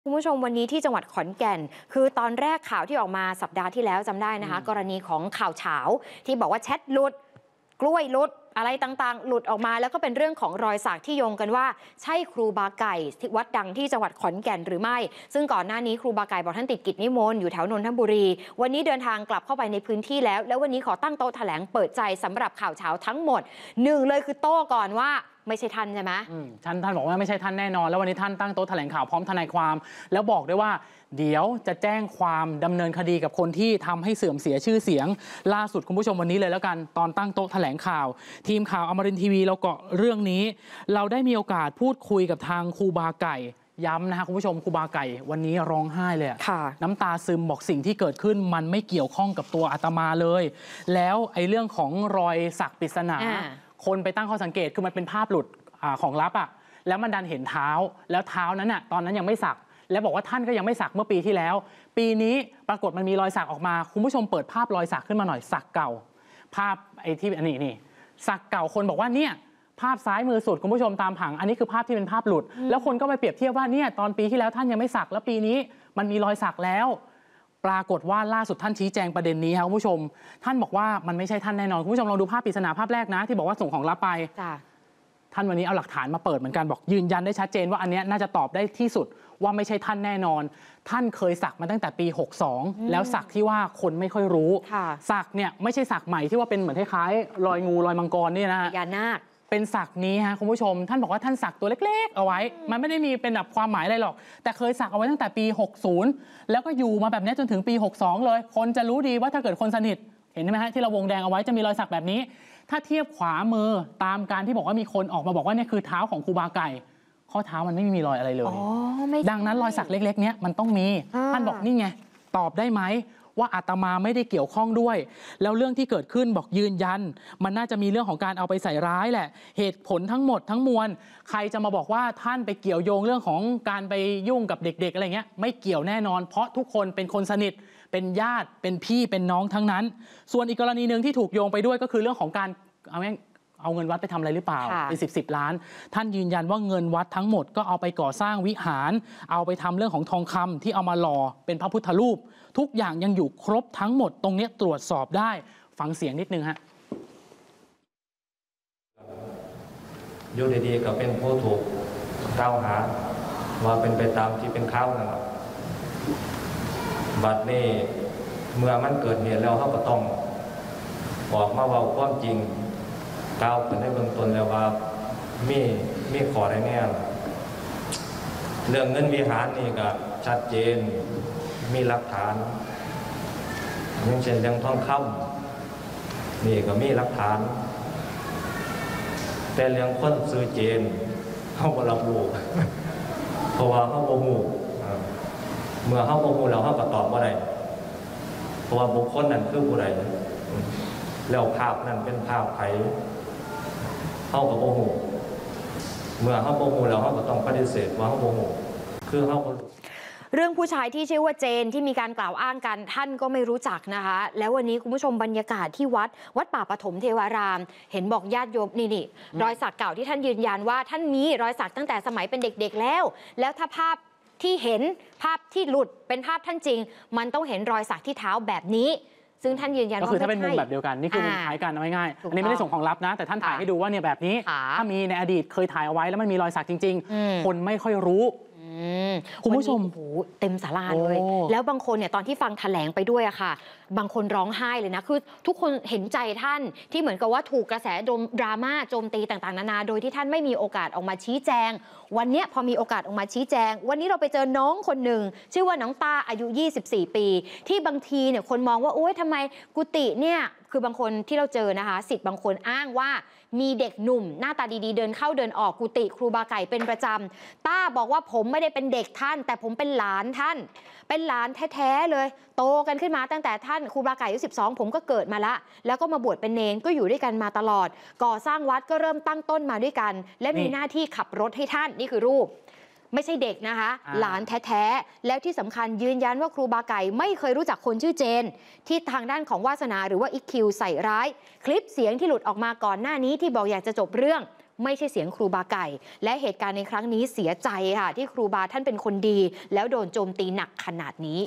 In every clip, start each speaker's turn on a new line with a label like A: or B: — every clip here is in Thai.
A: คุณผู้ชมวันนี้ที่จังหวัดขอนแก่นคือตอนแรกข่าวที่ออกมาสัปดาห์ที่แล้วจำได้นะคะกรณีของข่าวเฉาที่บอกว่าแชทหลุดกล้วยหลุดอะไรต่างๆหลุดออกมาแล้วก็เป็นเรื่องของรอยสักที่โยงกันว่าใช่ครูบาไก่ที่วัดดังที่จังหวัดขอนแก่นหรือไม่ซึ่งก่อนหน้านี้ครูบาไก่บอกท่านติดกิจนิมนต์อยู่แถวนนทบุรีวันนี้เดินทางกลับเข้าไปในพื้นที่แล้ววันนี้ขอตั้งโต๊ะแถลงเปิดใจสำหรับข่าวเฉาทั้งหมดหนึ่งเลยคือโต้ก่อนว่าไม่ใช่ท่านใช่ไหม
B: ท่านบอกว่าไม่ใช่ท่านแน่นอนแล้ววันนี้ท่านตั้งโต๊ะแถลงข่าวพร้อมทนายความแล้วบอกด้วยว่าเดี๋ยวจะแจ้งความดำเนินคดีกับคนที่ทำให้เสื่อมเสียชื่อเสียงล่าสุดคุณผู้ชมวันนี้เลยแล้วกันตอนตั้งโต๊ะแถลงข่าวทีมข่าวอมรินทร์ทีวีเราเกาะเรื่องนี้เราได้มีโอกาสพูดคุยกับทางครูบาไก่ย้ำนะคะคุณผู้ชมครูบาไก่วันนี้ร้องไห้เลยน้ำตาซึมบอกสิ่งที่เกิดขึ้นมันไม่เกี่ยวข้องกับตัวอาตมาเลยแล้วไอ้เรื่องของรอยสักปริศนาคนไปตั้งข้อสังเกตคือมันเป็นภาพหลุดของลับแล้วมันดันเห็นเท้าแล้วเท้านั้นตอนนั้นยังไม่สักแล้วบอกว่าท่านก็ยังไม่สักเมื่อปีที่แล้วปีนี้ปรากฏมันมีรอยสักออกมาคุณผู้ชมเปิดภาพรอยสักขึ้นมาหน่อยสักเก่าภาพไอ้ที่นี่สักเก่าคนบอกว่าเนี่ยภาพซ้ายมือสุดคุณผู้ชมตามผังอันนี้คือภาพที่เป็นภาพหลุดแล้วคนก็ไปเปรียบเทียบว่าเนี่ยตอนปีที่แล้วท่านยังไม่สักแล้วปีนี้มันมีรอยสักแล้วปรากฏว่าล่าสุดท่านชี้แจงประเด็นนี้ครับคุณผู้ชมท่านบอกว่ามันไม่ใช่ท่านแน่นอนคุณผู้ชมลองดูภาพปริศนาภาพแรกนะที่บอกว่าส่งของลับไปท่านวันนี้เอาหลักฐานมาเปิดเหมือนกันบอกยืนยันได้ชัดเจนว่าอันนี้น่าจะตอบได้ที่สุดว่าไม่ใช่ท่านแน่นอนท่านเคยสักมาตั้งแต่ปี62แล้วสักที่ว่าคนไม่ค่อยรู้สักเนี่ยไม่ใช่สักใหม่ที่ว่าเป็นเหมือนคล้ายๆรอยงูรอยมังกรนี่นะฮะ
A: พญานาค
B: เป็นสักนี้ฮะคุณผู้ชมท่านบอกว่าท่านสักตัวเล็กๆเอาไว้มันไม่ได้มีเป็นแบบความหมายอะไรหรอกแต่เคยสักเอาไว้ตั้งแต่ปี60แล้วก็อยู่มาแบบนี้จนถึงปี62เลยคนจะรู้ดีว่าถ้าเกิดคนสนิทเห็นไหมฮะที่เราวงแดงเอาไว้จะมีรอยสักแบบนี้ถ้าเทียบขวามือตามการที่บอกว่ามีคนออกมาบอกว่านี่คือเท้าของครูบาไก่ข้อเท้ามันไม่มีรอยอะไรเลยดังนั้นรอยสักเล็กๆเนี้ยมันต้องมีท่านบอกนี่ไงตอบได้ไหมว่าอาตมาไม่ได้เกี่ยวข้องด้วยแล้วเรื่องที่เกิดขึ้นบอกยืนยันมันน่าจะมีเรื่องของการเอาไปใส่ร้ายแหละเหตุผลทั้งหมดทั้งมวลใครจะมาบอกว่าท่านไปเกี่ยวโยงเรื่องของการไปยุ่งกับเด็กๆอะไรเงี้ยไม่เกี่ยวแน่นอนเพราะทุกคนเป็นคนสนิทเป็นญาติเป็นพี่เป็นน้องทั้งนั้นส่วนอีกกรณีหนึ่งที่ถูกโยงไปด้วยก็คือเรื่องของการเอาเงินวัดไปทำอะไรหรือเปล่าเป็น10 ล้านท่านยืนยันว่าเงินวัดทั้งหมดก็เอาไปก่อสร้างวิหารเอาไปทำเรื่องของทองคำที่เอามาหล่อเป็นพระพุทธรูปทุกอย่างยังอยู่ครบทั้งหมดตรงนี้ตรวจสอบได้ฟังเสียงนิดนึงฮะ
C: อยู่ดีๆก็เป็นผู้ถูกกล่าวหาว่าเป็นไปตามที่เป็นข่าวนั่นแหละบัดนี้เมื่อมันเกิดเหตุแล้วเขาก็ต้องออกมาเว้าความจริงกล่าวขึ้นในเบื้องต้นแล้วว่ามีขอได้แน่เรื่องเงินวิหารนี่ก็ชัดเจนมีหลักฐานอย่างเช่นเรื่องทองคำนี่ก็มีหลักฐานแต่เรื่องคนซื้อเจนเขาบ่ระบุเพราะว่าเขาบ่ฮู้เมื่อเขาบ่ฮู้แล้วเขาก็ตอบบ่ได้เพราะว่าบุคคลนั้นคือผู้ใดแล้วภาพนั้นเป็นภาพใครเขาก็บ่ฮู้เมื่อเขาบ่ฮู้แล้วเขาก็ต้องปฏิเสธว่าเขาบ่ฮู้คือเขาบ่รู้
A: เรื่องผู้ชายที่ชื่อว่าเจนที่มีการกล่าวอ้างกันท่านก็ไม่รู้จักนะคะแล้ววันนี้คุณผู้ชมบรรยากาศที่วัดป่าปฐมเทวารามเห็นบอกญาติโยมนี่รอยสักเก่าที่ท่านยืนยันว่าท่านมีรอยสักตั้งแต่สมัยเป็นเด็กๆแล้วถ้าภาพที่เห็นภาพที่หลุดเป็นภาพท่านจริงมันต้องเห็นรอยสักที่เท้าแบบนี้ซึ่งท่านยืนยันว่า
B: ก็คือถ้าเป็นมุมแบบเดียวกันนี่คือมุมคล้ายกันเอาง่ายๆอันนี้ไม่ได้ส่งของลับนะแต่ท่านถ่ายให้ดูว่าเนี่ยแบบนี้ถ้ามีในอดีตเคยถ่ายเอาไว้แล้วมันมีรอยสักจริงๆคนไม่ค่อยรู้คุณผู้ชมเต็มศาลาเลยแล้วบางคนเนี่ยตอนที่ฟังแถลงไปด้วยอะค่ะบางคนร้องไห้เลยนะคือทุกคนเห็นใจท่านที่เหมือนกับว่าถูกกระแสดราม่าโจมตีต่างๆนานาโดยที่ท่านไม่มีโอกาสออกมาชี้แจงวันนี้พอมีโอกาสออกมาชี้แจงวันนี้เราไปเจอน้องคนหนึ่งชื่อว่าน้องตาอายุ24 ปีที่บางทีเนี่ยคนมองว่าโอ๊ยทำไมกุฏิเนี่ยคือบางคนที่เราเจอนะคะศิษย์บางคนอ้างว่ามีเด็กหนุ่มหน้าตาดีๆเดินเข้าเดินออกกุฏิครูบาไก่เป็นประจำต้าบอกว่าผมไม่ได้เป็นเด็กท่านแต่ผมเป็นหลานท่านเป็นหลานแท้ๆเลยโตกันขึ้นมาตั้งแต่ท่านครูบาไก่อายุ12ผมก็เกิดมาละแล้วก็มาบวชเป็นเนรก็อยู่ด้วยกันมาตลอดก่อสร้างวัดก็เริ่มตั้งต้นมาด้วยกันและมีหน้าที่ขับรถให้ท่านนี่คือรูปไม่ใช่เด็กนะคะหลานแท้ๆแล้วที่สำคัญยืนยันว่าครูบาไก่ไม่เคยรู้จักคนชื่อเจนที่ทางด้านของวาสนาหรือว่าอีคิวใส่ร้ายคลิปเสียงที่หลุดออกมาก่อนหน้านี้ที่บอกอยากจะจบเรื่อง
A: ไม่ใช่เสียงครูบาไก่ และเหตุการณ์ในครั้งนี้เสียใจค่ะที่ครูบาท่านเป็นคนดี แล้วโดนโจมตีหนักขนาดนี้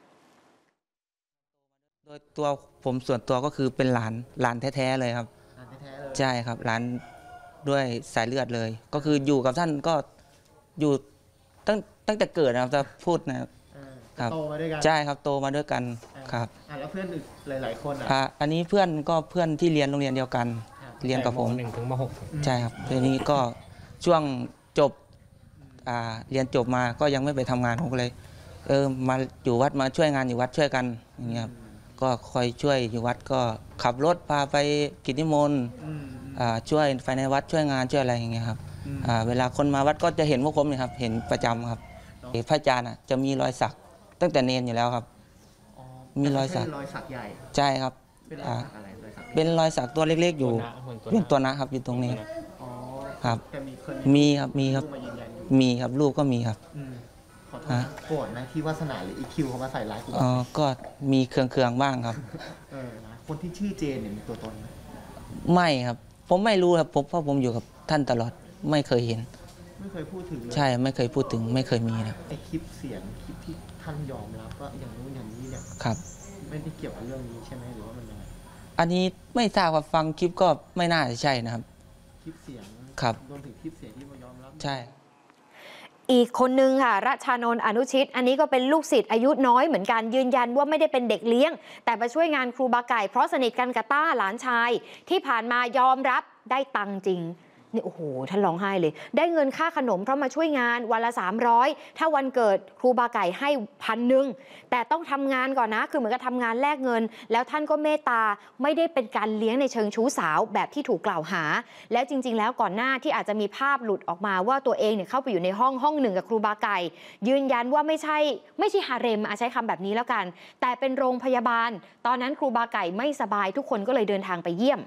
D: โดยตัวผมส่วนตัวก็คือเป็นหลานแท้ๆเลยครับใช่ครับหลานด้วยสายเลือดเลย ก็คืออยู่กับท่านก็อยู่ตั้งแต่เกิดนะครับจะพูดนะครับโตมาด้วยกันใช่ครับโตมาด้วยกันครับ
E: แล้วเพื่อนอีกหลายๆคน
D: อันนี้เพื่อนที่เรียนโรงเรียนเดียวกันเรียนกับผม
C: 1 ถึงม .6
D: ใช่ครับทีนี้ก็ช่วงจบเรียนจบมาก็ยังไม่ไปทำงานผมก็เลยมาอยู่วัดมาช่วยงานอยู่วัดช่วยกันอย่างเงี้ยครับก็คอยช่วยอยู่วัดก็ขับรถพาไปกิจนิมนต์ช่วยไฟในวัดช่วยงานช่วยอะไรอย่างเงี้ยครับเวลาคนมาวัดก็จะเห็นพวกผมเนี่ยครับเห็นประจำครับพระอาจารย์จะมีรอยสักตั้งแต่เนนอยู่แล้วครับมีรอยสัก
E: ใหญ่
D: ใช่ครับเป็นรอยสักตัวเล็กๆอยู่เป็นตัวนะครับอยู่ตรงนี้ครับมีครับมีครับรูปก็มีครับ
E: ขอโทษโกรธนะที่วาสนาหรืออีคิวเขามาใส่ร้ายคุณ
D: ก็มีเครื่องบ้างครับ
E: คนที่ชื่อเจนเนี่ยมีตัวตนไหม
D: ไม่ครับผมไม่รู้ครับเพราะผมอยู่กับท่านตลอดไม่เคยเห็น
E: ไม่เคยพูดถึงเลย
D: ใช่ไม่เคยพูดถึงไม่เคยมีนะ
E: ไอคลิปเสียงคลิปที่ท่านยอมรับว่าอย่างนู้นอย่างนี้เนี่ย
D: ครับ
E: ไม่ได้เกี่ยวกับเรื่องนี้ใช่ไหมหรือว่ามันยังไง
D: อันนี้ไม่ทราบว่าฟังคลิปก็ไม่น่าจะใช่นะครับ
E: คลิปเสียง
D: ครับ
E: รวมถึงคลิปเสียงที่มายอมรับ
D: ใช่
A: อีกคนนึงค่ะรัชานนท์อนุชิตอันนี้ก็เป็นลูกศิษย์อายุน้อยเหมือนกันยืนยันว่าไม่ได้เป็นเด็กเลี้ยงแต่มาช่วยงานครูบาไก่เพราะสนิทกันกับต้าหลานชายที่ผ่านมายอมรับได้ตังค์จริงนี่โอ้โหท่านร้องไห้เลยได้เงินค่าขนมเพราะมาช่วยงานวันละ300ถ้าวันเกิดครูบาไก่ให้1,000แต่ต้องทำงานก่อนนะคือเหมือนกับทำงานแลกเงินแล้วท่านก็เมตตาไม่ได้เป็นการเลี้ยงในเชิงชู้สาวแบบที่ถูกกล่าวหาแล้วจริงๆแล้วก่อนหน้าที่อาจจะมีภาพหลุดออกมาว่าตัวเองเนี่ยเข้าไปอยู่ในห้องหนึ่งกับครูบาไก่ยืนยันว่าไม่ใช่ฮาเร็มใช้คำแบบนี้แล้วกันแต่เป็นโรงพยาบาลตอนนั้นครูบาไก่ไม่สบายทุกคนก็เลยเดินทางไปเยี่ยม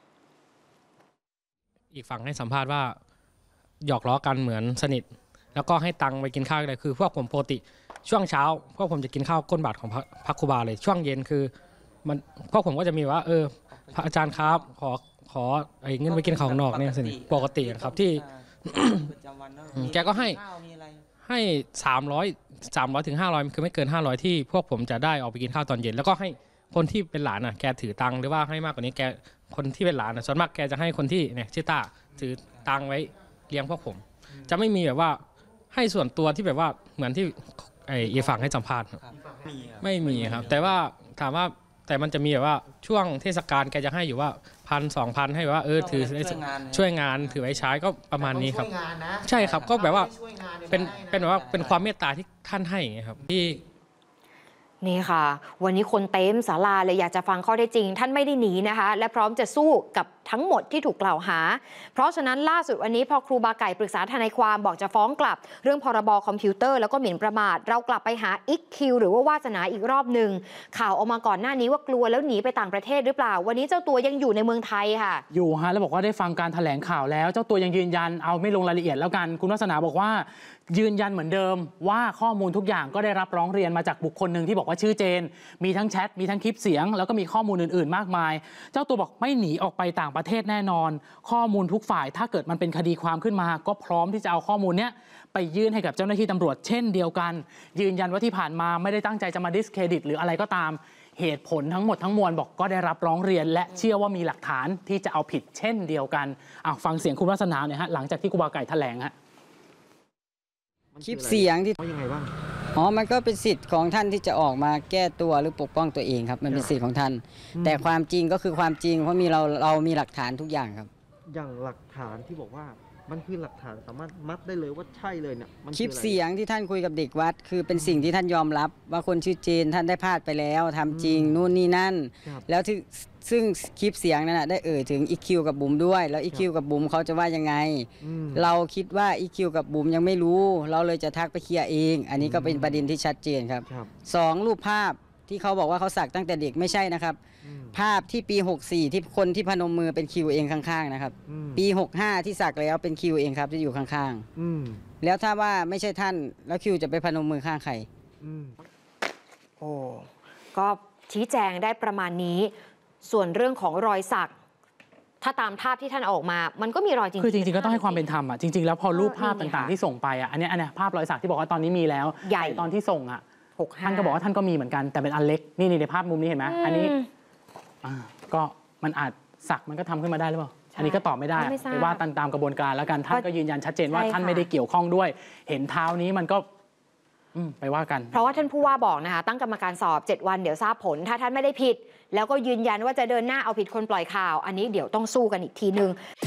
B: อีกฝั่งให้สัมภาษณ์ว่าหยอกล้อกันเหมือนสนิทแล้วก็ให้ตังค์ไปกินข้าวอะไรคือพวกผมปกติช่วงเช้าพวกผมจะกินข้าวก้นบาทของพระครูบาเลยช่วงเย็นคือมันพวกผมก็จะมีว่าพระอาจารย์ครับขอเงินไปกินของนอกเนี่ยสิปกติครับที่ แกก็ให้300 ถึง 500คือไม่เกิน500ที่พวกผมจะได้ออกไปกินข้าวตอนเย็นแล้วก็ให้คนที่เป็นหลานแกถือตังค์หรือว่าให้มากกว่านี้แกคนที่เป็นหลานส่วนมากแกจะให้คนที่เนี่ยชื่อต้าถือตังค์ไว้เลี้ยงพวกผมจะไม่มีแบบว่าให้ส่วนตัวที่แบบว่าเหมือนที่อีฝั่งให้สัมภาษณ์ไม่มีครับแต่ว่าถามว่าแต่มันจะมีแบบว่าช่วงเทศกาลแกจะให้อยู่ว่า1,000-2,000ให้ว่าถือช่วยงานถือไว้ใช้ก็ประมาณนี้ครับใช่ครับก็แบบว่าเป็นแบบว่าเป็นความเมตตาที่ท่านให้ครับที่
A: นี่ค่ะวันนี้คนเต็มศาลาเลยอยากจะฟังข้อเท็จจริงท่านไม่ได้หนีนะคะและพร้อมจะสู้กับทั้งหมดที่ถูกกล่าวหาเพราะฉะนั้นล่าสุดวันนี้พอครูบาไก่ปรึกษาทนายความบอกจะฟ้องกลับเรื่องพรบคอมพิวเตอร์แล้วก็หมิ่นประมาทเรากลับไปหาอิกคิวหรือว่าวาสนาอีกรอบหนึ่งข่าวออกมาก่อนหน้านี้ว่ากลัวแล้วหนีไปต่างประเทศหรือเปล่าวันนี้เจ้าตัวยังอยู่ในเมืองไทยค่ะ
B: อยู่ฮะแล้วบอกว่าได้ฟังการแถลงข่าวแล้วเจ้าตัวยังยืนยันเอาไม่ลงรายละเอียดแล้วกันคุณวาสนาบอกว่ายืนยันเหมือนเดิมว่าข้อมูลทุกอย่างก็ได้รับร้องเรียนมาจากบุคคลหนึ่งที่บอกว่าชื่อเจนมีทั้งแชทมีทั้งคลิปเสียงแล้วก็มีข้อมูลอื่นๆมากมายเจ้าตัวบอกไม่หนีออกไปต่างประเทศแน่นอนข้อมูลทุกฝ่ายถ้าเกิดมันเป็นคดีความขึ้นมาก็พร้อมที่จะเอาข้อมูลเนี้ยไปยื่นให้กับเจ้าหน้าที่ตำรวจเช่นเดียวกันยืนยันว่าที่ผ่านมาไม่ได้ตั้งใจจะมาดิสเครดิตหรืออะไรก็ตามเหตุผลทั้งหมดทั้งมวลบอกก็ได้รับร้องเรียนและเชื่อว่ามีหลักฐานที่จะเอาผิดเช่นเดียวกันฟังเสียงคุณวาสนาหน่อยฮะหลังจากที่ครูบาไก่แถลงฮะ
F: คลิปเสียงที่
E: ยังไงบ้าง
F: มันก็เป็นสิทธิ์ของท่านที่จะออกมาแก้ตัวหรือปกป้องตัวเองครับมันเป็นสิทธิ์ของท่านแต่ความจริงก็คือความจริงเพราะเรามีหลักฐานทุกอย่างครับ
E: อย่างหลักฐานที่บอกว่ามันคือหลักฐานสามารถมัดได้เลยว่าใช่เลยเนี่ย
F: คลิปเสียงที่ท่านคุยกับเด็กวัดคือเป็นสิ่งที่ท่านยอมรับว่าคนชื่อเจนท่านได้พลาดไปแล้วทำจริงนู่นนี่นั่นแล้วซึ่งคลิปเสียงนั้นได้ถึงอีคิวกับบุ๋มด้วยแล้วอีคิวกับบุ๋มเขาจะว่ายังไงเราคิดว่าอีคิวกับบุ๋มยังไม่รู้เราเลยจะทักไปเคลียร์เองอันนี้ก็เป็นประเด็นที่ชัดเจนครับ2รูปภาพที่เขาบอกว่าเขาสักตั้งแต่เด็กไม่ใช่นะครับภาพที่ปี64ที่คนที่พนมมือเป็นคิวเองข้างๆนะครับปี65ที่สักแล้วเป็นคิวเองครับที่อยู่ข้างๆแล้วถ้าว่าไม่ใช่ท่านแล้วคิวจะไปพนมมือข้างใคร
A: ก็ชี้แจงได้ประมาณนี้ส่วนเรื่องของรอยสักทถ้าตามภาพที่ท่านเอาออกมา มันก็มีรอยจริงๆ
B: คือจริงๆก็ต้องให้ความเป็นธรรมอ่ะจริงๆแล้วพอรูปภาพ
A: นี่ไง
B: ต่างๆที่ส่งไปอ่ะอันเนี้ยภาพรอยสักที่บอกว่าตอนนี้มีแล้ว
A: ใหญ่
B: ตอนที่ส่งอ่ะ
A: 65
B: ท่านก็บอกว่าท่านก็มีเหมือนกันแต่เป็นอันเล็กนี่ในภาพมุมนี้เห็นไหมอันนี้ก็มันอาจสักมันก็ทำขึ้นมาได้หรือเปล่าอันนี้ก็ตอบไม่ได้
A: ไม่ทราบ
B: ไปว่าตามกระบวนการแล้วกันท่านก็ยืนยันชัดเจนว่า
A: ใช่ค่ะ
B: ท่านไม่ได้เกี่ยวข้องด้วย เห็นเท้านี้มันก็ไปว่ากัน
A: เพราะว่าท่านผู้ว่าบอกนะคะตั้งกรรมการสอบ 7 วันเดี๋ยวทราบผลถ้าท่านไม่ได้ผิด แล้วก็ยืนยันว่าจะเดินหน้าเอาผิดคนปล่อยข่าว อันนี้เดี๋ยวต้องสู้กันอีกทีนึง